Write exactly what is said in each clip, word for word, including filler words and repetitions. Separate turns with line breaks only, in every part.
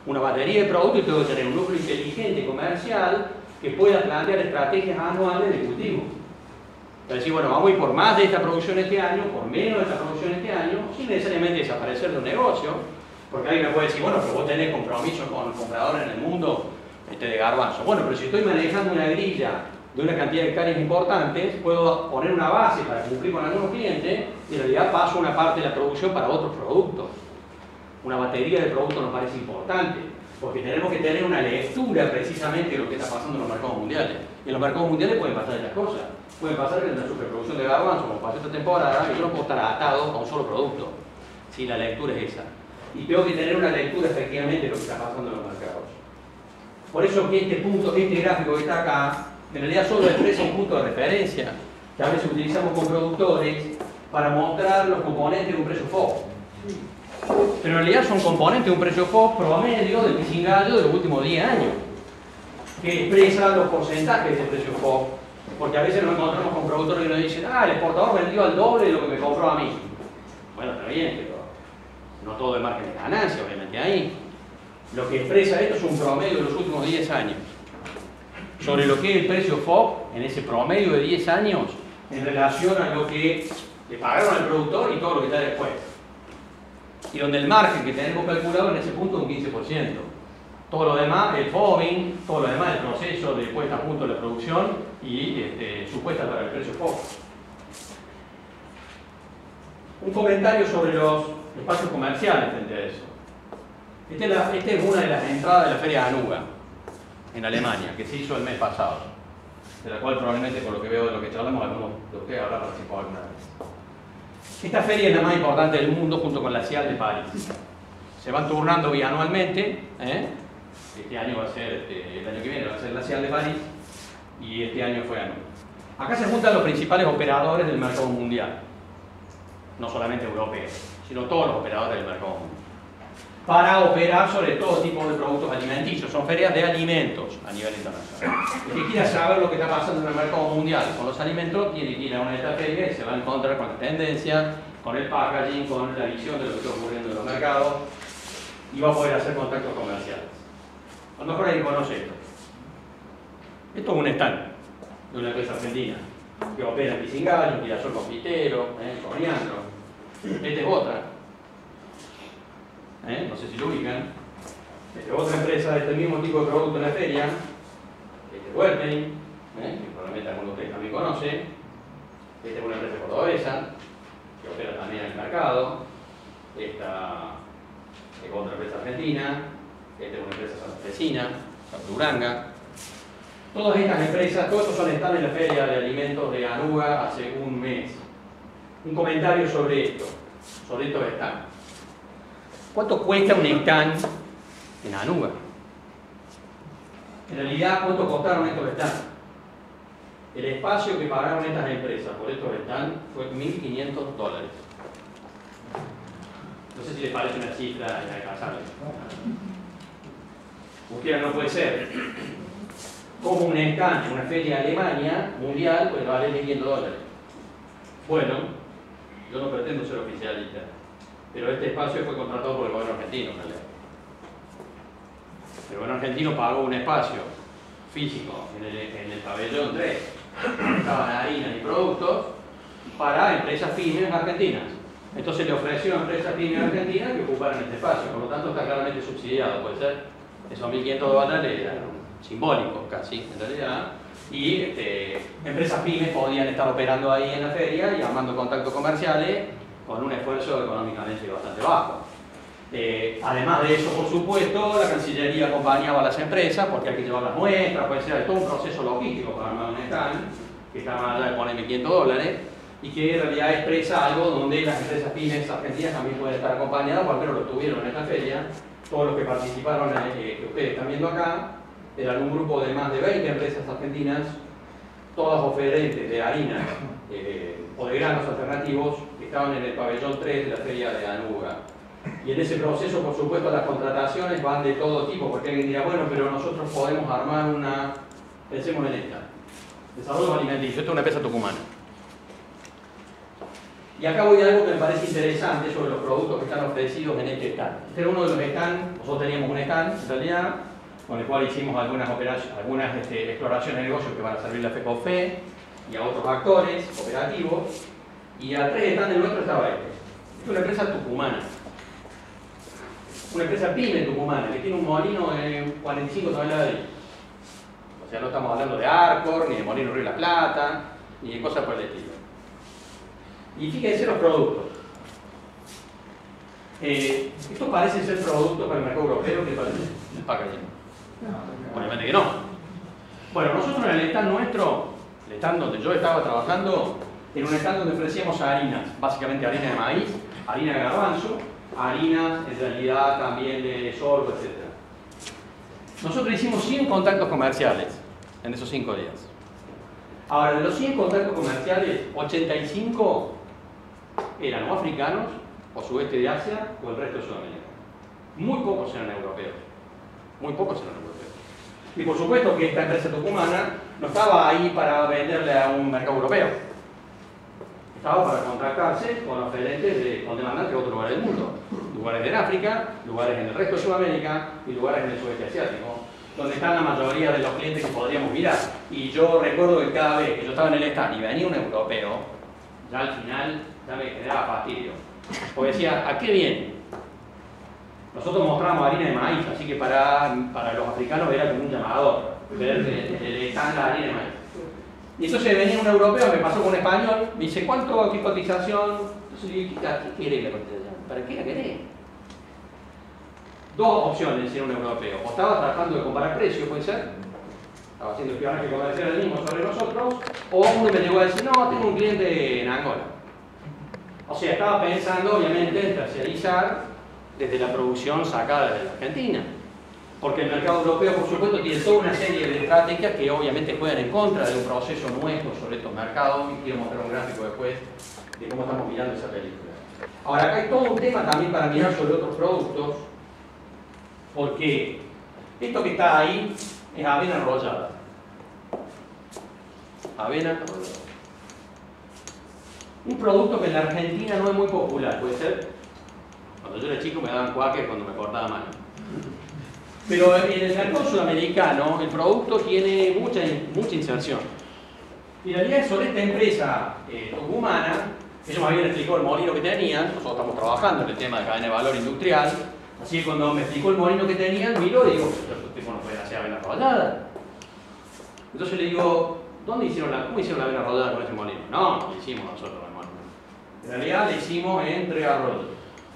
una batería de productos y tengo que tener un núcleo inteligente comercial que pueda plantear estrategias anuales de cultivo. Es decir, bueno, vamos a ir por más de esta producción este año, por menos de esta producción este año, sin necesariamente desaparecer de un negocio, porque alguien me puede decir, bueno, pero vos tenés compromiso con compradores en el mundo este, de garbanzo. Bueno, pero si estoy manejando una grilla de una cantidad de hectáreas importantes, puedo poner una base para cumplir con algunos clientes y en realidad paso una parte de la producción para otros productos. Una batería de productos nos parece importante, porque tenemos que tener una lectura precisamente de lo que está pasando en los mercados mundiales. Y en los mercados mundiales pueden pasar estas cosas. Pueden pasar que en la superproducción de garbanzo, como pasó esta temporada, yo no puedo estar atado a un solo producto. Si la lectura es esa. Y tengo que tener una lectura efectivamente de lo que está pasando en los mercados. Por eso que este punto, este gráfico que está acá, en realidad solo expresa un punto de referencia que a veces utilizamos con productores para mostrar los componentes de un precio F O B. Pero en realidad son componentes de un precio F O B promedio del pisingallo de los últimos diez años, que expresa los porcentajes de ese precio F O B. Porque a veces nos encontramos con productores que nos dicen, ah, el exportador vendió al doble de lo que me compró a mí. Bueno, está bien, pero no todo es margen de ganancia, obviamente ahí. Lo que expresa esto es un promedio de los últimos diez años. Sobre lo que es el precio F O B en ese promedio de diez años en relación a lo que le pagaron al productor y todo lo que está después. Y donde el margen que tenemos calculado en ese punto es un quince por ciento. Todo lo demás, el FOBing, todo lo demás, el proceso de puesta a punto de la producción y este, supuesta para el precio F O B. Un comentario sobre los espacios comerciales frente a eso. Esta es, la, esta es una de las entradas de la Feria de Anuga en Alemania, que se hizo el mes pasado, de la cual probablemente por lo que veo de lo que charlamos, algunos de ustedes habrán participado alguna vez. Esta feria es la más importante del mundo junto con la CIAL de París. Se van turnando bianualmente, ¿eh? Este año va a ser, este, el año que viene va a ser la CIAL de París y este año fue Anuga. Acá se juntan los principales operadores del mercado mundial, no solamente europeos, sino todos los operadores del mercado mundial, para operar sobre todo tipo de productos alimenticios. Son ferias de alimentos a nivel internacional. El que quiera saber lo que está pasando en el mercado mundial con los alimentos tiene que ir a una de estas ferias y se va a encontrar con la tendencia, con el packaging, con la visión de lo que está ocurriendo en los mercados y va a poder hacer contactos comerciales. A lo mejor alguien conoce esto. Esto es un stand de una empresa argentina que opera en Pisingallo, en Girasol Confitero, en Coriandro. Esta es otra. ¿Eh? No sé si lo ubican. Esta es otra empresa de este mismo tipo de producto en la feria. Este es Wertheim, ¿eh? Que probablemente algunos de ustedes también conocen. Esta es una empresa cordobesa que opera también en el mercado. Esta es otra empresa argentina. Esta es una empresa santafesina, Santuranga. Todas estas empresas, todos estos son están en la feria de alimentos de Anuga hace un mes. Un comentario sobre esto, sobre estos stands. ¿Cuánto cuesta un stand en Anuga? En realidad, ¿cuánto costaron estos stands? El espacio que pagaron estas empresas por estos stands fue mil quinientos dólares. No sé si les parece una cifra inalcanzable. Ustedes no puede ser. Como un stand en una feria de Alemania mundial puede valer mil quinientos dólares. Bueno, yo no pretendo ser oficialista, pero este espacio fue contratado por el gobierno argentino en realidad. El gobierno argentino pagó un espacio físico en el, en el pabellón tres, donde estaban harinas y productos, para empresas pymes argentinas. Entonces le ofreció a empresas pymes argentinas que ocuparan este espacio, por lo tanto está claramente subsidiado, puede ser. Esos mil quinientos dólares eran simbólicos casi, en realidad. Y este, empresas pymes podían estar operando ahí en la feria y armando contactos comerciales con un esfuerzo económicamente bastante bajo. Eh, además de eso, por supuesto, la Cancillería acompañaba a las empresas porque hay que llevar las muestras, puede ser todo un proceso logístico para armar un stand que está más allá de poner mil quinientos dólares y que en realidad expresa algo donde las empresas pymes argentinas también pueden estar acompañadas, porque lo tuvieron en esta feria. Todos los que participaron, eh, que ustedes están viendo acá, eran un grupo de más de veinte empresas argentinas, todas oferentes de harinas eh, o de granos alternativos, que estaban en el pabellón tres de la feria de Anuga. Y en ese proceso, por supuesto, las contrataciones van de todo tipo, porque alguien dirá, bueno, pero nosotros podemos armar una, pensemos en esta, desarrollo alimenticio, esta es una empresa tucumana. Y acá voy a algo que me parece interesante sobre los productos que están ofrecidos en este stand. Este era uno de los stands, nosotros teníamos un stand en realidad, con el cual hicimos algunas, operaciones, algunas este, exploraciones de negocios que van a servir a FECOFE y a otros actores operativos. Y atrás del stand del nuestro estaba este. Es una empresa tucumana. Una empresa pyme tucumana que tiene un molino de cuarenta y cinco toneladas de leche. O sea, no estamos hablando de Arcor, ni de Molino Río de la Plata, ni de cosas por el estilo. Y fíjense los productos. Eh, estos parecen ser productos para el mercado europeo, ¿qué parece? El packaging. Obviamente que no. Bueno, nosotros en el stand nuestro, el stand donde yo estaba trabajando, en un stand donde ofrecíamos harinas, básicamente harina de maíz, harina de garbanzo, harinas en realidad también de sorgo, etcétera. Nosotros hicimos cien contactos comerciales en esos cinco días. Ahora, de los cien contactos comerciales, ochenta y cinco eran o africanos, o sudeste de Asia, o el resto de Sudamérica. Muy pocos eran europeos. Muy pocos eran europeos. Y por supuesto que esta empresa tucumana no estaba ahí para venderle a un mercado europeo. Estaba para contratarse con oferentes de, con demandantes de otros lugares del mundo. Lugares en África, lugares en el resto de Sudamérica y lugares en el sudeste asiático, donde están la mayoría de los clientes que podríamos mirar. Y yo recuerdo que cada vez que yo estaba en el stand y venía un europeo, ya al final ya me generaba fastidio. Porque decía, ¿a qué viene? Nosotros mostramos harina de maíz, así que para, para los africanos era como un llamador, ver el stand la harina de maíz. Y entonces venía un europeo, me pasó con un español, me dice, ¿cuánto, qué cotización? Entonces le dije, ¿qué quiere la cotización? ¿Para qué la querés? Dos opciones decía un europeo. O estaba tratando de comparar precios, puede ser, estaba haciendo espionaje comercial el mismo sobre nosotros, o uno me llegó a decir, no, tengo un cliente en Angola. O sea, estaba pensando obviamente en terciarizar desde la producción sacada de la Argentina. Porque el mercado europeo, por supuesto, tiene toda una serie de estrategias que obviamente juegan en contra de un proceso nuestro sobre estos mercados. Y quiero mostrar un gráfico después de cómo estamos mirando esa película. Ahora, acá hay todo un tema también para mirar sobre otros productos, porque esto que está ahí es avena enrollada. Avena enrollada. Un producto que en la Argentina no es muy popular, puede ser. Cuando yo era chico me daban cuáquer cuando me cortaba mano. Pero en el mercado sudamericano el producto tiene mucha, mucha inserción. Y en realidad sobre esta empresa eh, tucumana, ellos me habían explicado el molino que tenían, nosotros estamos trabajando en el tema de cadena de valor industrial, así que cuando me explicó el molino que tenían, miro y digo, estos tipos no pueden hacer avena enrollada. Entonces le digo, ¿dónde hicieron la, ¿cómo hicieron la avena enrollada con ese molino? No, lo hicimos nosotros el molino. En realidad le hicimos en Tres Arroyos.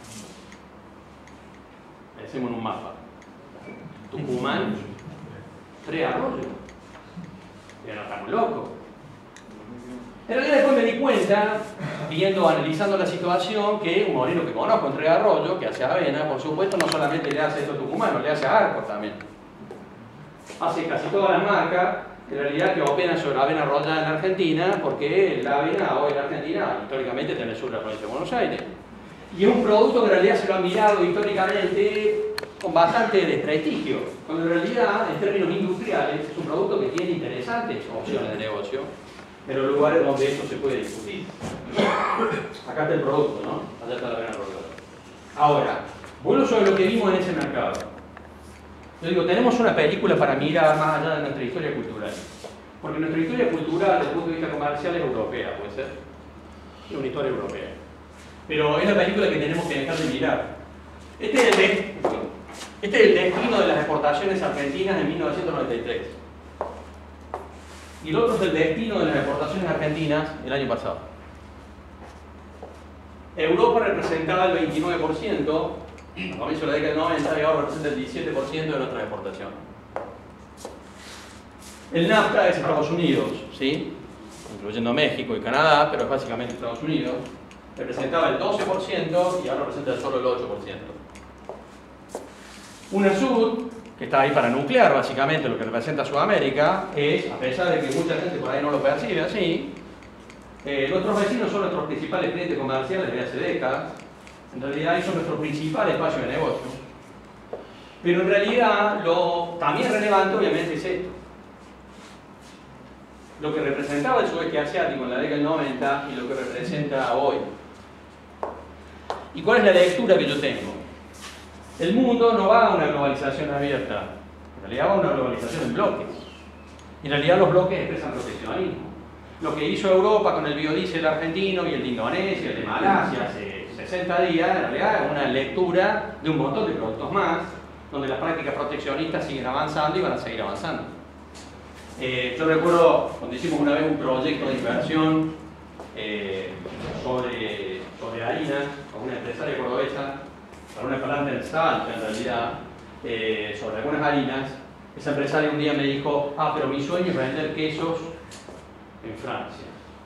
Le hicimos en un mapa. Tucumán, Tres Arroyos. Ya no estamos locos. En realidad después me di cuenta, viendo, analizando la situación, que un molino que conozco en Tres Arroyos, que hace avena, por supuesto, no solamente le hace esto a Tucumán, le hace a Arcor también. Hace casi todas las marcas, en realidad, que operan sobre avena enrollada en Argentina, porque la avena hoy en Argentina, históricamente, está en el sur de la provincia de Buenos Aires. Y es un producto que en realidad se lo han mirado históricamente con bastante desprestigio, cuando en realidad, en términos industriales, es un producto que tiene interesantes opciones de negocio, en los lugares donde esto se puede discutir. Acá está el producto, ¿no? Allá está la avena enrollada. Ahora, vuelvo sobre lo que vimos en ese mercado. Yo digo, tenemos una película para mirar más allá de nuestra historia cultural. Porque nuestra historia cultural, desde el punto de vista comercial, es europea, puede ser. Es una historia europea. Pero es la película que tenemos que dejar de mirar. Este es el, de... este es el destino de las exportaciones argentinas en mil novecientos noventa y tres. Y el otro es el destino de las exportaciones argentinas el año pasado. Europa representaba el veintinueve por ciento, a comienzo de la década del noventa, y ahora representa el diecisiete por ciento de nuestras exportaciones. El NAFTA es Estados Unidos, ¿sí? Incluyendo México y Canadá, pero es básicamente Estados Unidos. Representaba el doce por ciento y ahora representa solo el ocho por ciento. UNASUR, que está ahí para nuclear básicamente lo que representa Sudamérica, es, a pesar de que mucha gente por ahí no lo percibe así, eh, nuestros vecinos son nuestros principales clientes comerciales desde hace décadas. En realidad, son nuestro principal espacio de negocio. Pero en realidad, lo también relevante obviamente es esto. Lo que representaba el sudeste asiático en la década del noventa y lo que representa hoy. ¿Y cuál es la lectura que yo tengo? El mundo no va a una globalización abierta, en realidad va a una globalización en bloques. En realidad los bloques expresan proteccionismo. Lo que hizo Europa con el biodiesel argentino y el de Indonesia, el de Malasia hace sesenta días, en realidad es una lectura de un montón de productos más, donde las prácticas proteccionistas siguen avanzando y van a seguir avanzando. Eh, yo recuerdo cuando hicimos una vez un proyecto de inversión eh, sobre, sobre harina con una empresaria cordobesa, para una planta en Salta en realidad, eh, sobre algunas harinas. Esa empresaria un día me dijo, ah, pero mi sueño es vender quesos en Francia.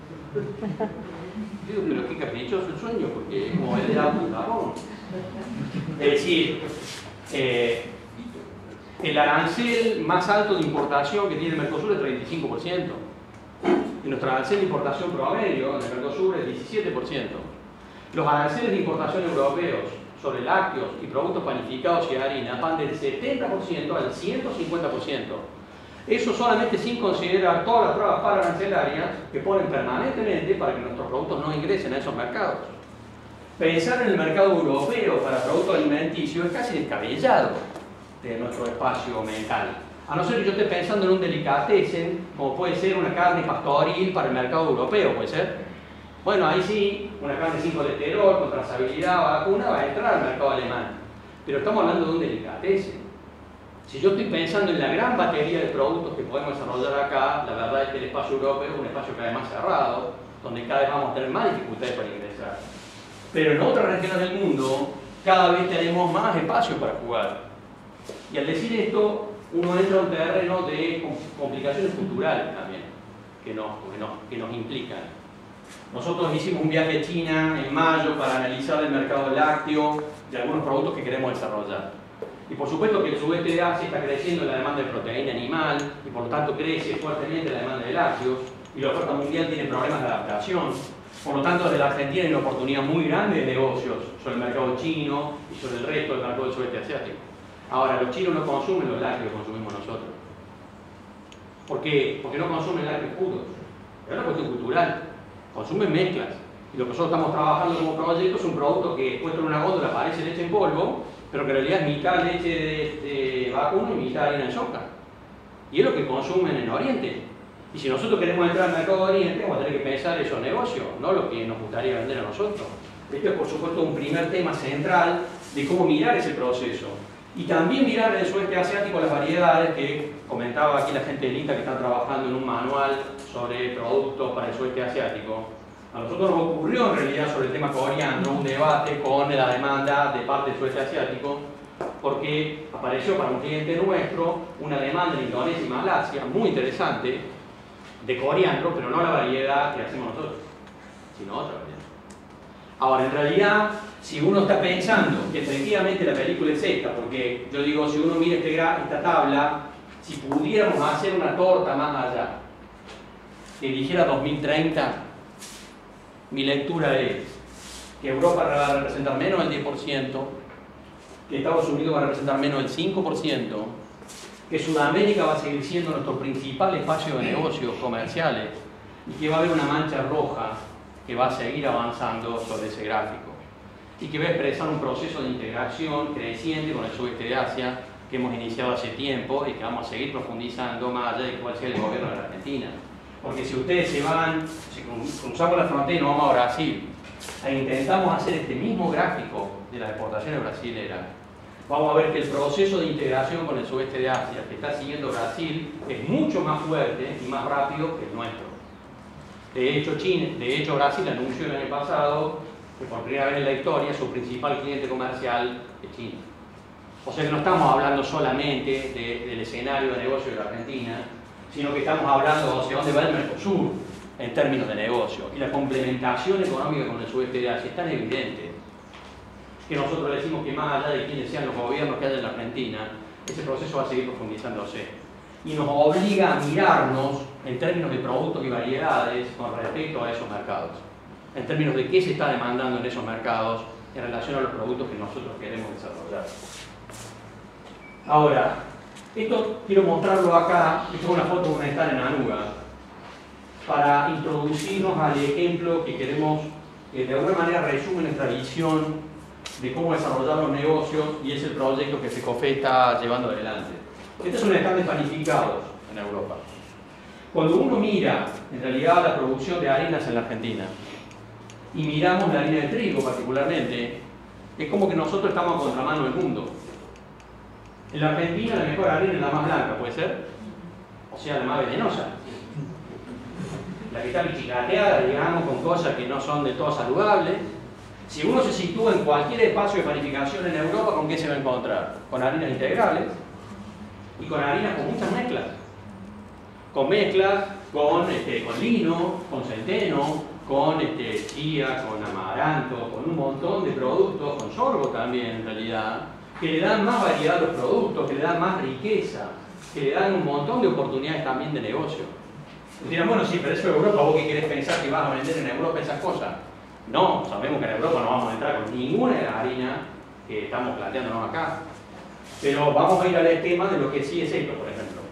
Digo, pero qué caprichoso el sueño, porque es como vender auto en Japón. Es decir, eh, el arancel más alto de importación que tiene el Mercosur es treinta y cinco por ciento. Y nuestro arancel de importación promedio en el Mercosur es diecisiete por ciento. Los aranceles de importación europeos sobre lácteos y productos panificados y harina van del setenta por ciento al ciento cincuenta por ciento. Eso solamente sin considerar todas las trabas pararancelarias que ponen permanentemente para que nuestros productos no ingresen a esos mercados. Pensar en el mercado europeo para productos alimenticios es casi descabellado de nuestro espacio mental. A no ser que yo esté pensando en un delicatessen, como puede ser una carne pastoril para el mercado europeo, puede ser. Bueno, ahí sí, una carne sin colesterol, con trazabilidad, vacuna, va a entrar al mercado alemán. Pero estamos hablando de un delicatessen. Si yo estoy pensando en la gran batería de productos que podemos desarrollar acá, la verdad es que el espacio europeo es un espacio cada vez más cerrado, donde cada vez vamos a tener más dificultades para ingresar. Pero en otras regiones del mundo, cada vez tenemos más espacio para jugar. Y al decir esto, uno entra a un terreno de complicaciones culturales también, que nos, que nos, que nos implican. Nosotros hicimos un viaje a China en mayo para analizar el mercado lácteo de algunos productos que queremos desarrollar. Y por supuesto que el sudeste de Asia está creciendo en la demanda de proteína animal y por lo tanto crece fuertemente la demanda de lácteos y la oferta mundial tiene problemas de adaptación. Por lo tanto, desde la Argentina hay una oportunidad muy grande de negocios sobre el mercado chino y sobre el resto del mercado del sudeste asiático. Ahora, los chinos no consumen los lácteos que consumimos nosotros. ¿Por qué? Porque no consumen lácteos puros. Es una cuestión cultural. Consumen mezclas. Y lo que nosotros estamos trabajando como proyecto es un producto que puesto en una góndola parece leche en polvo, pero que en realidad es mitad leche de, de vacuno y mitad harina de soja. Y es lo que consumen en Oriente. Y si nosotros queremos entrar al mercado de Oriente, vamos a tener que pensar esos negocios, no lo que nos gustaría vender a nosotros. Este es, por supuesto, un primer tema central de cómo mirar ese proceso. Y también mirar en el sudeste asiático las variedades que comentaba aquí la gente del INTA que está trabajando en un manual sobre productos para el sudeste asiático. A nosotros nos ocurrió en realidad sobre el tema coriandro un debate con la demanda de parte del sudeste asiático, porque apareció para un cliente nuestro una demanda en Indonesia y Malasia muy interesante de coriandro, pero no la variedad que hacemos nosotros, sino otra variedad. Ahora, en realidad, si uno está pensando que efectivamente la película es esta, porque yo digo, si uno mira este gra esta tabla, si pudiéramos hacer una torta más allá, que dijera dos mil treinta, mi lectura es que Europa va a representar menos del diez por ciento, que Estados Unidos va a representar menos del cinco por ciento, que Sudamérica va a seguir siendo nuestro principal espacio de negocios comerciales y que va a haber una mancha roja que va a seguir avanzando sobre ese gráfico y que va a expresar un proceso de integración creciente con el sudeste de Asia que hemos iniciado hace tiempo y que vamos a seguir profundizando más allá de cuál sea el gobierno de la Argentina. Porque si ustedes se van, si cruzamos la frontera y nos vamos a Brasil e intentamos hacer este mismo gráfico de las exportaciones brasileras, vamos a ver que el proceso de integración con el sudeste de Asia que está siguiendo Brasil es mucho más fuerte y más rápido que el nuestro. De hecho, China, de hecho Brasil anunció el año pasado que por primera vez en la historia su principal cliente comercial es China. O sea que no estamos hablando solamente de, del escenario de negocio de la Argentina, sino que estamos hablando hacia dónde va el Mercosur en términos de negocio. Y la complementación económica con el sudeste de Asia es tan evidente que nosotros le decimos que más allá de quienes sean los gobiernos que haya en la Argentina, ese proceso va a seguir profundizándose. Y nos obliga a mirarnos en términos de productos y variedades con respecto a esos mercados. En términos de qué se está demandando en esos mercados en relación a los productos que nosotros queremos desarrollar. Ahora, esto quiero mostrarlo acá, esto es una foto de una estar en Anuga, para introducirnos al ejemplo que queremos, que de alguna manera resume nuestra visión de cómo desarrollar los negocios y es el proyecto que FECOFE está llevando adelante. Este es un stand de panificados en Europa. Cuando uno mira, en realidad, la producción de harinas en la Argentina y miramos la harina de trigo particularmente, es como que nosotros estamos a contramano del mundo. En la Argentina la mejor harina es la más blanca, ¿puede ser? O sea, la más venenosa. La que está pichicateada, digamos, con cosas que no son de todo saludables. Si uno se sitúa en cualquier espacio de panificación en Europa, ¿con qué se va a encontrar? Con harinas integrales y con harinas con muchas mezclas. Con mezclas con, este, con lino, con centeno, con este, chía, con amaranto, con un montón de productos, con sorgo también en realidad, que le dan más variedad a los productos, que le dan más riqueza, que le dan un montón de oportunidades también de negocio. Y dirán, bueno, sí, pero eso es Europa, ¿vos qué querés pensar que vas a vender en Europa esas cosas? No, sabemos que en Europa no vamos a entrar con ninguna de las harinas que estamos planteándonos acá. Pero vamos a ir al esquema de lo que sí es esto, por ejemplo.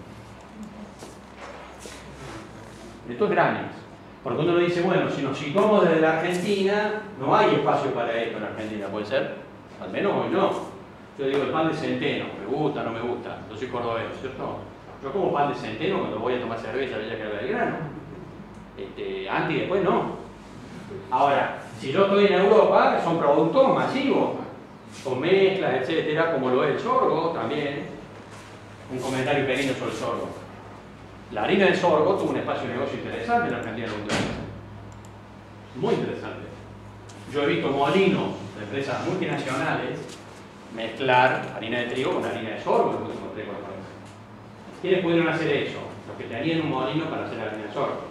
Esto es granis. Porque uno dice, bueno, si nos situamos desde la Argentina, no hay espacio para esto en Argentina, ¿puede ser? Al menos hoy no. Yo digo, el pan de centeno, me gusta, no me gusta. Yo soy cordobés, ¿cierto? Yo como pan de centeno cuando voy a tomar cerveza a Villa Belgrano. Este, antes y después no. Ahora, si yo estoy en Europa, son productos masivos, con mezclas, etcétera, como lo es el sorgo también. Un comentario pequeño sobre el sorgo. La harina de sorgo tuvo un espacio de negocio interesante en la Argentina en la última vez. Muy interesante. Yo he visto molinos de empresas multinacionales mezclar harina de trigo con harina de sorgo en el último tres o cuatro meses. ¿Quiénes pudieron hacer eso? Los que tenían un molino para hacer harina de sorgo.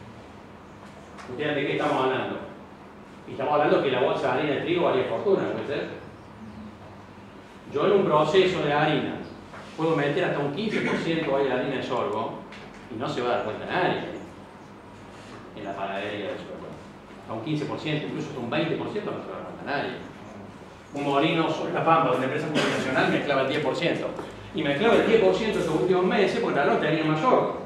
¿Ustedes de qué estamos hablando? Y estamos hablando que la bolsa de harina de trigo valía fortuna, ¿puede ser? Yo en un proceso de harinas puedo meter hasta un quince por ciento de harina de sorgo y no se va a dar cuenta nadie en la panadería de sorgo. A un quince por ciento, incluso hasta un veinte por ciento no se va a dar cuenta nadie. Un molino sobre la Pampa de una empresa multinacional mezclaba el diez por ciento. Y mezclaba el diez por ciento estos últimos meses porque la no tenía más sorgo.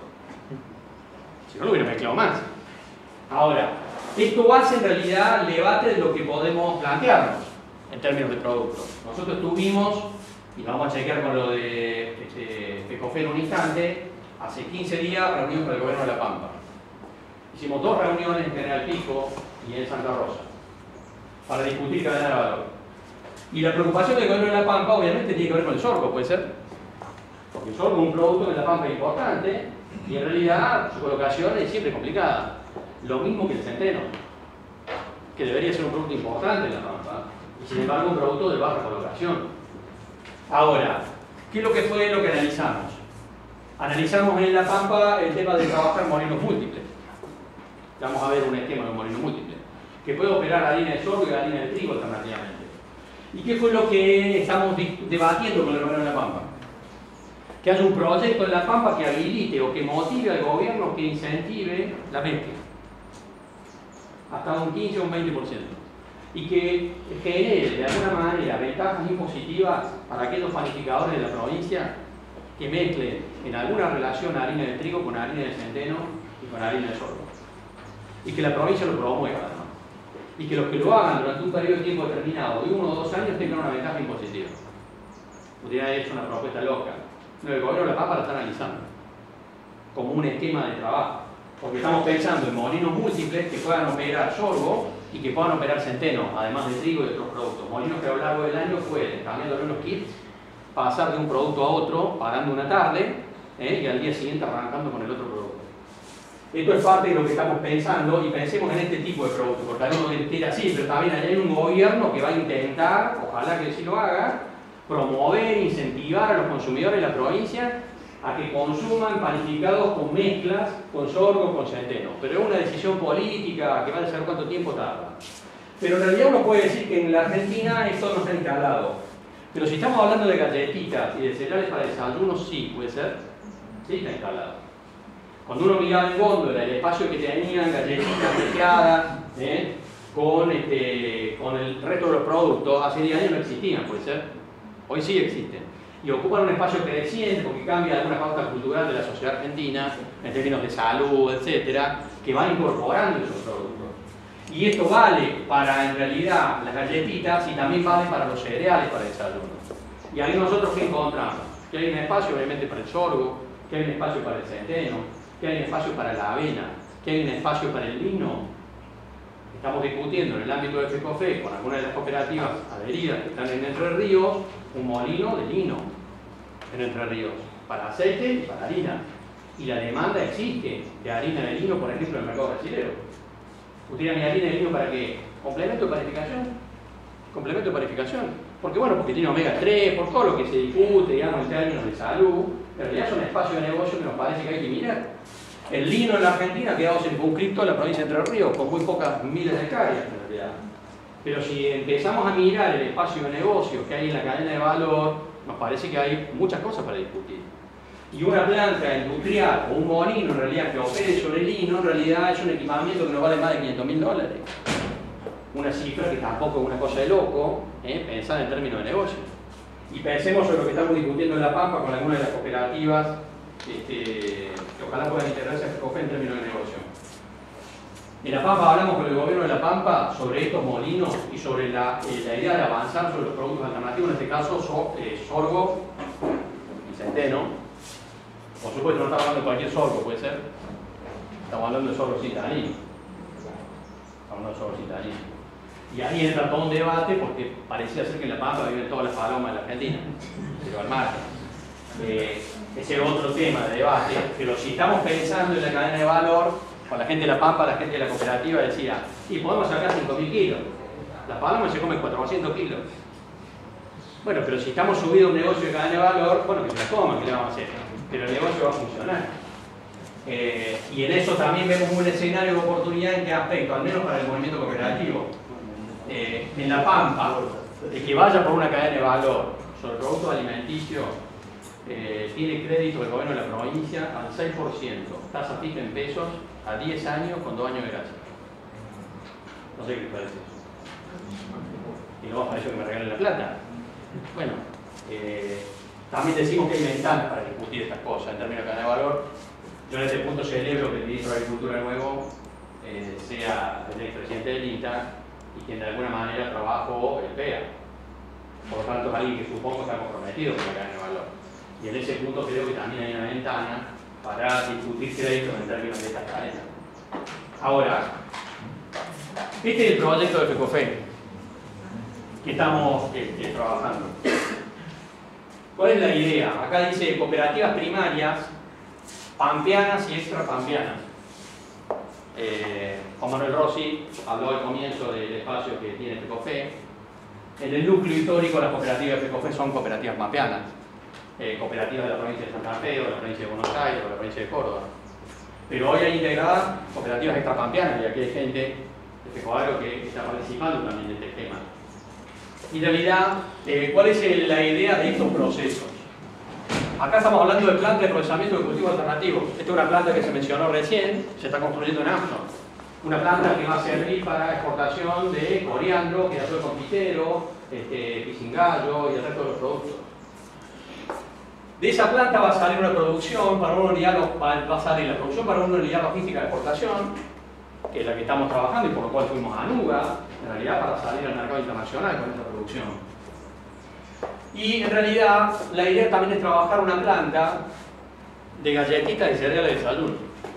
Si no lo hubiera mezclado más. Ahora, esto hace en realidad el debate de lo que podemos plantearnos en términos de productos. Nosotros tuvimos, y vamos a chequear con lo de este, FECOFE en un instante, hace quince días reunión con el gobierno de La Pampa. Hicimos dos reuniones en General Pico y en Santa Rosa para discutir cadena de valor. Y la preocupación del gobierno de La Pampa obviamente tiene que ver con el sorgo, ¿puede ser? Porque el sorgo es un producto que en La Pampa es importante y en realidad su colocación es siempre complicada. Lo mismo que el centeno, que debería ser un producto importante en La Pampa y sin embargo un producto de baja colocación. Ahora, ¿qué es lo que fue lo que analizamos? Analizamos en La Pampa el tema de trabajar molinos múltiples. Vamos a ver un esquema de un molino múltiple que puede operar harina de sorgo y harina de trigo alternativamente. ¿Y qué fue lo que estamos debatiendo con el gobierno de La Pampa? Que haya un proyecto en La Pampa que habilite o que motive al gobierno que incentive la mezcla hasta un quince o un veinte por ciento y que genere de alguna manera ventajas impositivas para aquellos panificadores de la provincia que mezclen en alguna relación harina de trigo con harina de centeno y con harina de sorgo y que la provincia lo promueva, ¿no? Y que los que lo hagan durante un periodo de tiempo determinado de uno o dos años tengan una ventaja impositiva. Hubiera hecho una propuesta loca. No, el gobierno de La Pampa la está analizando como un esquema de trabajo. Porque estamos pensando en molinos múltiples que puedan operar sorgo y que puedan operar centeno, además de trigo y otros productos. Molinos que a lo largo del año pueden, cambiando algunos kits, pasar de un producto a otro, parando una tarde, ¿eh? y al día siguiente arrancando con el otro producto. Esto es parte de lo que estamos pensando y pensemos en este tipo de productos, porque algunos dirán así, pero también hay un gobierno que va a intentar, ojalá que sí lo haga, promover, incentivar a los consumidores de la provincia a que consuman panificados con mezclas, con sorgo, con centeno. Pero es una decisión política que va a saber cuánto tiempo tarda. Pero en realidad uno puede decir que en la Argentina esto no está instalado. Pero si estamos hablando de galletitas y de cereales para desayuno, sí, puede ser. Sí está instalado. Cuando uno miraba en góndola el espacio que tenían galletitas mezcladas ¿eh? con, este, con el resto de los productos, hace diez años no existían, puede ser. Hoy sí existen. Y ocupan un espacio creciente porque cambia alguna pauta cultural de la sociedad argentina en términos de salud, etcétera, que van incorporando esos productos. Y esto vale para, en realidad, las galletitas y también vale para los cereales para el desayuno. Y ahí nosotros, ¿qué encontramos? Que hay un espacio, obviamente, para el sorgo, que hay un espacio para el centeno, que hay un espacio para la avena, que hay un espacio para el lino. Estamos discutiendo en el ámbito de FECOFE con algunas de las cooperativas adheridas que están en Entre Ríos, un molino de lino en Entre Ríos, para aceite y para harina. Y la demanda existe de harina de lino, por ejemplo, en el mercado brasileño. ¿Utilizan mi harina de lino para qué? ¿Complemento de panificación? ¿Complemento de panificación? Porque bueno, porque tiene omega tres, por todo lo que se discute, digamos, en términos de salud, en realidad son espacios de negocio que nos parece que hay que mirar. El lino en la Argentina ha quedado circunscripto a la provincia de Entre Ríos, con muy pocas miles de hectáreas en realidad. Pero si empezamos a mirar el espacio de negocio que hay en la cadena de valor, nos parece que hay muchas cosas para discutir. Y una planta industrial o un molino en realidad que opere sobre el lino, en realidad es un equipamiento que nos vale más de quinientos mil dólares. Una cifra que tampoco es una cosa de loco, ¿eh? Pensar en términos de negocio. Y pensemos sobre lo que estamos discutiendo en La Pampa con algunas de las cooperativas este, que ojalá puedan integrarse a FECOFE en términos de negocio. En La Pampa hablamos con el gobierno de La Pampa sobre estos molinos y sobre la, eh, la idea de avanzar sobre los productos alternativos, en este caso so, eh, sorgo y centeno. Por supuesto, no estamos hablando de cualquier sorgo, puede ser. Estamos hablando de sorgo citanino. Estamos hablando de sorgo citanino. Y ahí entra todo un debate porque parecía ser que en La Pampa viven todas las palomas de la Argentina. Pero al margen. Eh, ese es otro tema de debate. Pero si estamos pensando en la cadena de valor, con la gente de La Pampa, la gente de la cooperativa decía, y podemos sacar cinco mil kilos. Las palomas se comen cuatrocientos kilos. Bueno, pero si estamos subidos a un negocio de cadena de valor, bueno, que se la coman, ¿qué le vamos a hacer? Pero el negocio va a funcionar. Eh, y en eso también vemos un escenario de oportunidad. ¿En qué aspecto? Al menos para el movimiento cooperativo. Eh, en La Pampa, el que vaya por una cadena de valor sobre productos alimenticios eh, tiene crédito del gobierno de la provincia al seis por ciento, tasa fija en pesos, a diez años con dos años de gracia. No sé qué les parece eso. Y no para eso que me regalen la plata. Bueno, eh, también decimos que hay ventanas para discutir estas cosas en términos de cadena de valor. Yo en este punto celebro que el ministro de Agricultura nuevo eh, sea el expresidente del I N T A y quien de alguna manera trabajó el P E A. Por lo tanto, es alguien que supongo está comprometido con la cadena de valor. Y en ese punto creo que también hay una ventana para discutir créditos en términos de esta cadena. Ahora, este es el proyecto de FECOFE que estamos este, trabajando. ¿Cuál es la idea? Acá dice cooperativas primarias, pampeanas y extrapampeanas. Eh, Juan Manuel Rossi habló al comienzo del espacio que tiene FECOFE. En el núcleo histórico, las cooperativas de FECOFE son cooperativas pampeanas, eh, cooperativas de la provincia de Santa Fe, o de la provincia de Buenos Aires, o de la provincia de Córdoba. Pero hoy hay integradas cooperativas extrapampeanas, y aquí hay gente de FECOAGRO que está participando también de este esquema. Y en realidad, eh, ¿cuál es el, la idea de estos procesos? Acá estamos hablando de planta de procesamiento de cultivos alternativos. Esta es una planta que se mencionó recién, se está construyendo en Amazon. Una planta que va a servir para exportación de coriandro, girasol confitero, este, pisingallo y el resto de los productos. De esa planta va a salir una producción para una unidad, va a salir la producción para una unidad logística de exportación, que es la que estamos trabajando y por lo cual fuimos a Anuga, en realidad para salir al mercado internacional con esta producción. Y en realidad la idea también es trabajar una planta de galletitas y cereales de desayuno.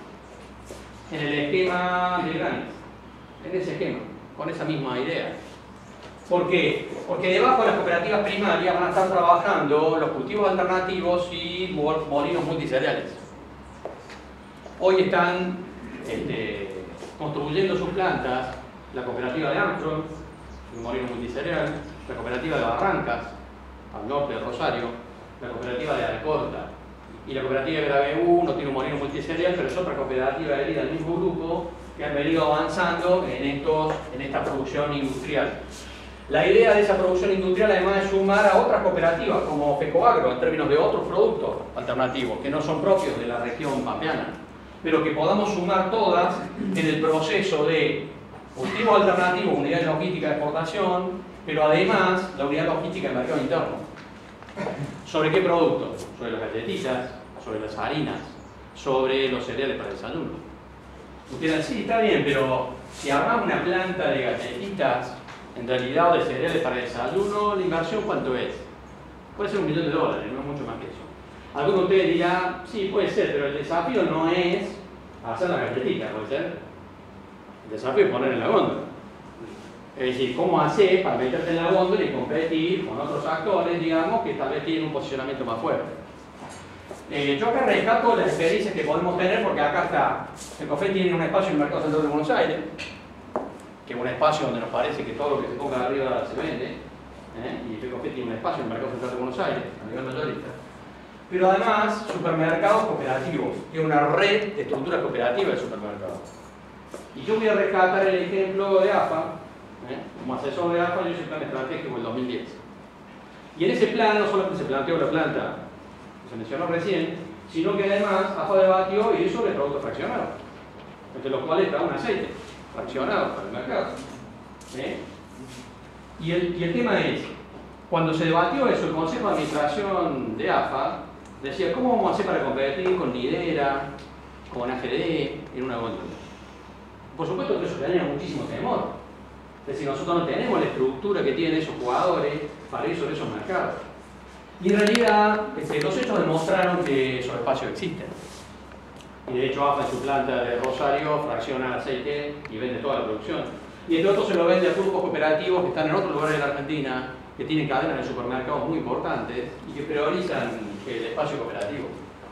En el esquema de Granitz, en ese esquema, con esa misma idea. ¿Por qué? Porque debajo de las cooperativas primarias van a estar trabajando los cultivos alternativos y molinos multicereales. Hoy están este, construyendo sus plantas la cooperativa de Armstrong, un molino multicereal, la cooperativa de Barrancas, al norte de Rosario, la cooperativa de Alcorta, y la cooperativa de Graveu no tiene un molino multicereal, pero es otra cooperativa herida del mismo grupo que han venido avanzando en, estos, en esta producción industrial. La idea de esa producción industrial además es sumar a otras cooperativas como FECOAGRO en términos de otros productos alternativos que no son propios de la región pampeana, pero que podamos sumar todas en el proceso de cultivo alternativo, unidad logística de exportación, pero además la unidad logística del mercado interno. ¿Sobre qué productos? Sobre las galletitas, sobre las harinas, sobre los cereales para el desayuno. Ustedes sí, está bien, pero si armamos una planta de galletitas, en realidad, o de cereales para desayuno, la inversión ¿cuánto es? Puede ser un millón de dólares, no es mucho más que eso. Algunos de ustedes dirán, sí, puede ser, pero el desafío no es hacer la galletita, puede ser. El desafío es poner en la góndola. Es decir, cómo hacer para meterte en la góndola y competir con otros actores, digamos, que tal vez tienen un posicionamiento más fuerte. Eh, yo acá rescato las experiencias que podemos tener, porque acá está, Ecofet tiene un espacio en el Mercado Central de Buenos Aires, que es un espacio donde nos parece que todo lo que se ponga arriba se vende, ¿eh? Y Ecofet tiene un espacio en el Mercado Central de Buenos Aires, a nivel mayorista. Pero además, supermercados cooperativos, tiene una red de estructuras cooperativas de supermercados. Y yo voy a rescatar el ejemplo de A F A, ¿eh? Como asesor de A F A, yo hice el plan estratégico en el dos mil diez. Y en ese plan no solamente se planteó la planta que se mencionó recién, sino que además A F A debatió y hizo de productos fraccionados, entre los cuales está un aceite fraccionado para el mercado. ¿Eh? Y, el, y el tema es, cuando se debatió eso, el Consejo de Administración de A F A decía, ¿cómo vamos a hacer para competir con Lidera, con A G D en una góndola? Por supuesto que eso tenía muchísimo temor. Es decir, nosotros no tenemos la estructura que tienen esos jugadores para ir sobre esos mercados. Y en realidad, este, los hechos demostraron que esos espacios existen. Y de hecho A F A en su planta de Rosario fracciona aceite y vende toda la producción. Y entre otros se lo vende a grupos cooperativos que están en otros lugares de la Argentina, que tienen cadenas de supermercados muy importantes y que priorizan el espacio cooperativo.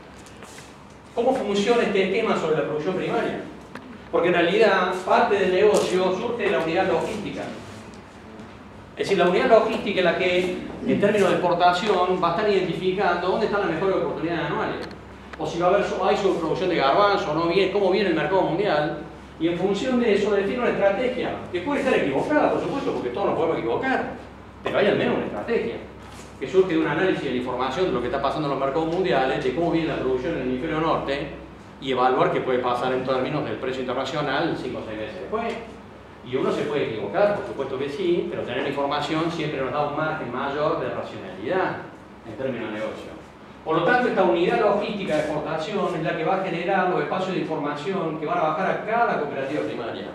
¿Cómo funciona este esquema sobre la producción primaria? Porque en realidad parte del negocio surge de la unidad logística. Es decir, la unidad logística es la que, en términos de exportación, va a estar identificando dónde están las mejores oportunidades anuales. O si va a haber hay sobreproducción de garbanzo o no, bien, cómo viene el mercado mundial. Y en función de eso define una estrategia, que puede estar equivocada, por supuesto, porque todos nos podemos equivocar. Pero hay al menos una estrategia, que surge de un análisis de la información de lo que está pasando en los mercados mundiales, de cómo viene la producción en el hemisferio norte, y evaluar qué puede pasar en términos del precio internacional cinco o seis meses después. Y uno se puede equivocar, por supuesto que sí, pero tener información siempre nos da un margen mayor de racionalidad en términos de negocio. Por lo tanto, esta unidad logística de exportación es la que va a generar los espacios de información que van a bajar a cada cooperativa primaria.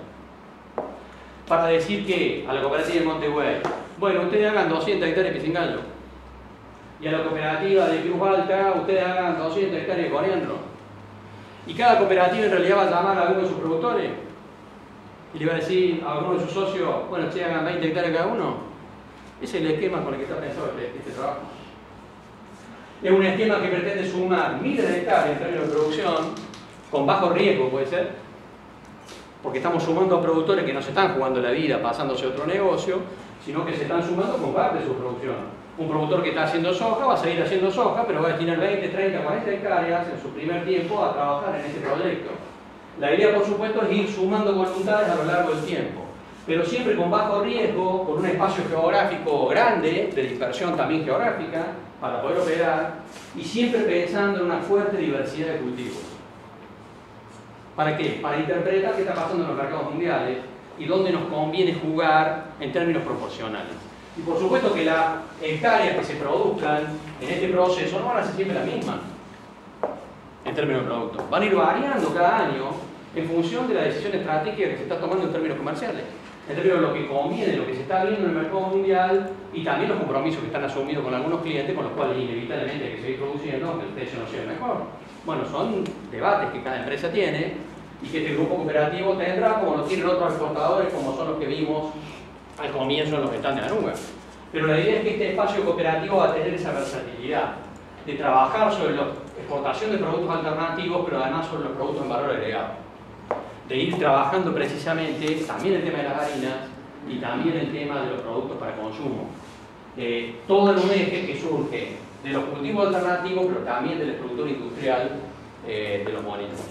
Para decir que a la cooperativa de Montevideo, bueno, ustedes hagan doscientas hectáreas de pisingallo. Y a la cooperativa de Cruz Alta, ustedes hagan doscientas hectáreas de coriandro. Y cada cooperativa en realidad va a llamar a alguno de sus productores y le va a decir a alguno de sus socios, bueno, ustedes hagan veinte hectáreas cada uno. Ese es el esquema con el que está pensado este, este trabajo. Es un esquema que pretende sumar miles de hectáreas en términos de producción, con bajo riesgo puede ser, porque estamos sumando a productores que no se están jugando la vida pasándose a otro negocio, sino que se están sumando con parte de su producción. Un productor que está haciendo soja va a seguir haciendo soja, pero va a destinar veinte, treinta, cuarenta hectáreas en su primer tiempo a trabajar en ese proyecto. La idea, por supuesto, es ir sumando voluntades a lo largo del tiempo, pero siempre con bajo riesgo, con un espacio geográfico grande, de dispersión también geográfica, para poder operar, y siempre pensando en una fuerte diversidad de cultivos. ¿Para qué? Para interpretar qué está pasando en los mercados mundiales y dónde nos conviene jugar en términos proporcionales. Y por supuesto que las hectáreas que se produzcan en este proceso no van a ser siempre las mismas en términos de producto. Van a ir variando cada año en función de la decisión estratégica que se está tomando en términos comerciales, en términos de lo que conviene, lo que se está viendo en el mercado mundial y también los compromisos que están asumidos con algunos clientes, con los cuales inevitablemente hay que seguir produciendo aunque el precio no sea el mejor. Bueno, son debates que cada empresa tiene y que este grupo cooperativo tendrá, como lo tienen otros exportadores, como son los que vimos al comienzo en los stands de Anuga. Pero la idea es que este espacio cooperativo va a tener esa versatilidad de trabajar sobre la exportación de productos alternativos, pero además sobre los productos en valor agregado. De ir trabajando precisamente también el tema de las harinas y también el tema de los productos para consumo. Eh, todo en un eje que surge de los cultivos alternativos, pero también de la estructura industrial eh, de los molinos.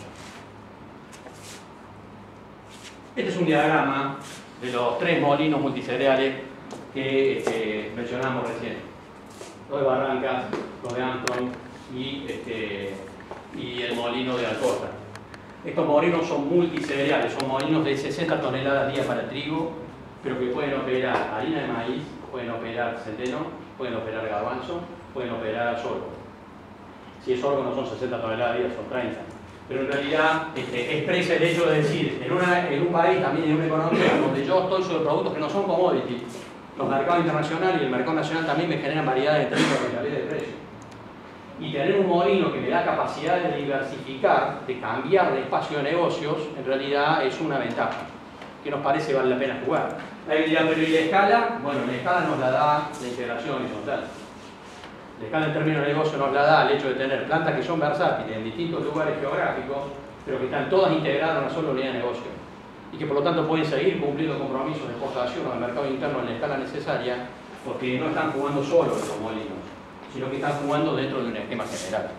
Este es un diagrama de los tres molinos multicereales que este, mencionamos recién. Los de Barrancas, los de Antón y, este, y el molino de Alcorta. Estos molinos son multicereales, son molinos de sesenta toneladas día para el trigo, pero que pueden operar harina de maíz, pueden operar centeno, pueden operar garbanzo, pueden operar sorgo. Si es sorgo no son sesenta toneladas día, son treinta. pero en realidad este, expresa el hecho de decir, en, una, en un país, también en una economía donde yo estoy sobre productos que no son commodities, los mercados internacionales y el mercado nacional también me generan variedades de términos de calidad de precio. Y tener un molino que me da capacidad de diversificar, de cambiar de espacio de negocios, en realidad es una ventaja, que nos parece vale la pena jugar. Ahí dirían, pero ¿y la escala? Bueno, la escala nos la da la integración horizontal. La escala en términos de negocio nos la da el hecho de tener plantas que son versátiles en distintos lugares geográficos, pero que están todas integradas en una sola unidad de negocio. Y que por lo tanto pueden seguir cumpliendo compromisos de exportación o de mercado interno en la escala necesaria, porque no están jugando solo los molinos, sino que están jugando dentro de un esquema general.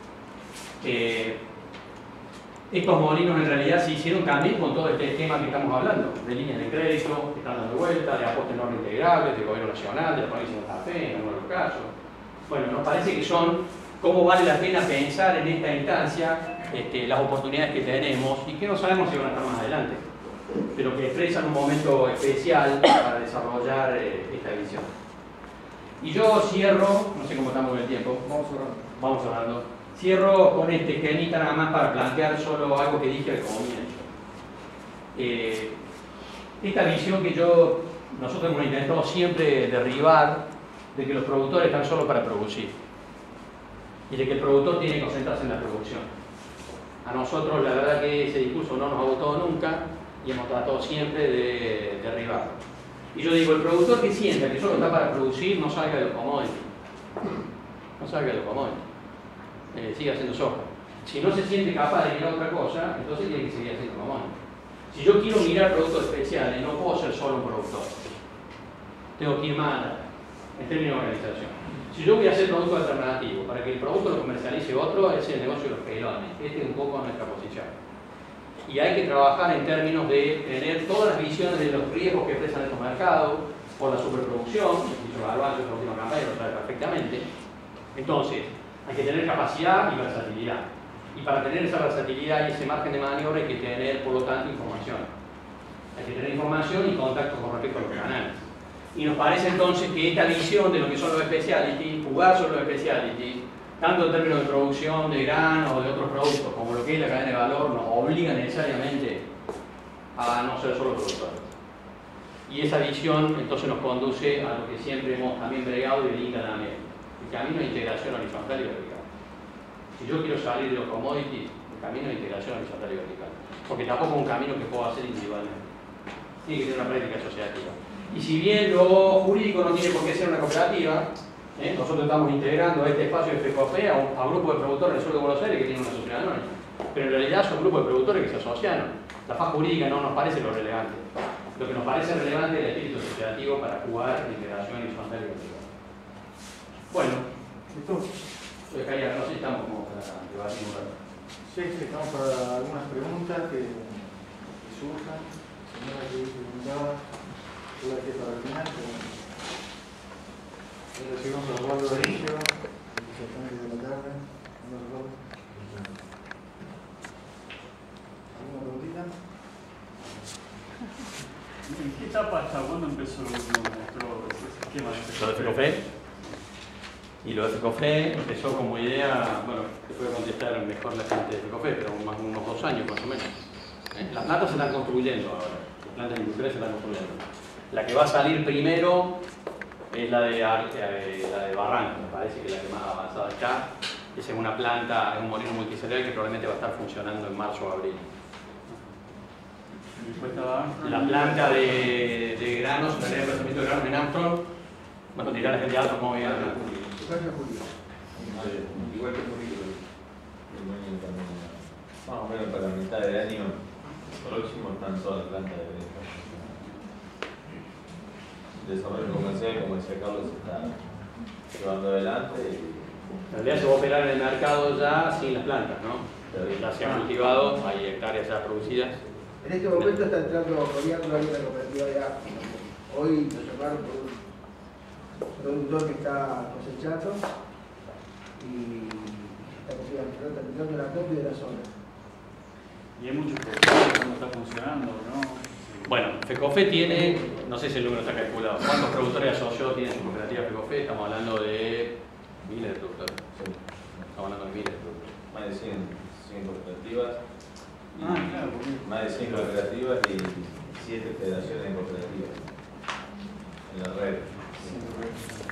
Eh, estos molinos en realidad se hicieron también con todo este esquema que estamos hablando, de líneas de crédito, que están dando vuelta, de aportes no reintegrables, del gobierno nacional, de la provincia de Santa Fe, en algunos casos. Bueno, nos parece que son cómo vale la pena pensar en esta instancia este, las oportunidades que tenemos y que no sabemos si van a estar más adelante, pero que expresan un momento especial para desarrollar eh, esta visión. Y yo cierro, no sé cómo estamos con el tiempo, vamos cerrando. Vamos cerrando. Cierro con este esquemita nada más para plantear solo algo que dije al comienzo. Eh, esta visión que yo, nosotros hemos intentado siempre derribar, de que los productores están solo para producir y de que el productor tiene que concentrarse en la producción. A nosotros la verdad que ese discurso no nos ha gustado nunca y hemos tratado siempre de derribarlo. Y yo digo, el productor que sienta que solo está para producir, no salga de los commodities. No salga de los commodities. Eh, siga haciendo soja. Si no se siente capaz de mirar otra cosa, entonces tiene que seguir haciendo commodities. Si yo quiero mirar productos especiales, no puedo ser solo un productor. Tengo que ir más allá, en términos de organización. Si yo voy a hacer producto alternativo, para que el producto lo comercialice otro, es el negocio de los pelones. Este es un poco nuestra posición. Y hay que trabajar en términos de tener todas las visiones de los riesgos que expresan estos mercados, por la superproducción, el dicho Garbanzo en la última campaña lo sabe perfectamente. Entonces, hay que tener capacidad y versatilidad. Y para tener esa versatilidad y ese margen de maniobra hay que tener, por lo tanto, información. Hay que tener información y contacto con respecto a los canales. Y nos parece entonces que esta visión de lo que son los specialty, jugar sobre los specialty, tanto en términos de producción de granos o de otros productos, como lo que es la cadena de valor, nos obliga necesariamente a no ser solo productores. Y esa visión entonces nos conduce a lo que siempre hemos también bregado y dedica a la media, el camino de integración horizontal y vertical. Si yo quiero salir de los commodities, el camino de integración horizontal y vertical, porque tampoco es un camino que puedo hacer individualmente. Tiene que ser una práctica asociativa. Y si bien lo jurídico no tiene por qué ser una cooperativa, ¿eh? nosotros estamos integrando este espacio de FECOFE a un, a un grupo de productores del sur de Buenos Aires que tienen una sociedad anónima. Pero en realidad son grupos de productores que se asociaron. La faz jurídica no nos parece lo relevante. Lo que nos parece relevante es el espíritu asociativo para jugar en integración horizontal y vertical. Bueno, ¿listo? Yo dejaría, no sé si estamos como para debatir un rato.
Sí, sí, estamos para algunas preguntas que, que surjan. Señora que preguntaba. La que para el final, pero ahora recibimos a Osvaldo Berillo, exactamente de la tarde. ¿Alguna preguntita?
¿En qué etapa hasta cuándo empezó nuestro esquema de
Lo de FECOFE? Y lo de FECOFE empezó como idea, bueno, te puede contestar mejor la gente de FECOFE, pero más unos dos años más o menos. ¿Eh? Las plantas se están construyendo ahora, las plantas industriales se están construyendo. La que va a salir primero es la de, eh, la de Barranco, me parece que es la que más avanzada está. Esa es una planta, es un molino multiserial que probablemente va a estar funcionando en marzo o abril. La planta de, de granos, la de procesamiento de granos en Armstrong, bueno, dirá la gente de Armstrong cómo viene.
Igual que Julio, más o menos para la mitad del año próximo están todas las plantas de el desarrollo comercial, como decía Carlos, se está llevando adelante. Y...
En realidad se va a operar en el mercado ya sin las plantas, ¿no? Ya se han cultivado, hay hectáreas ya producidas.
En este momento está entrando gobierno ahí en la cooperativa de África. Hoy nos llamaron por un productor que está cosechando y está terminando la copia de la zona.
Y hay muchos productores que no está funcionando, ¿no?
Bueno, FECOFE tiene, no sé si el número está calculado, ¿cuántos productores asociados tienen su cooperativa FECOFE? Estamos hablando de miles de productores.
Sí.
Estamos hablando de miles de productores.
Más de cien, cien cooperativas, y
Ah, claro, porque-
más de cien cooperativas y siete federaciones de cooperativas en la red.
Sí, correcto.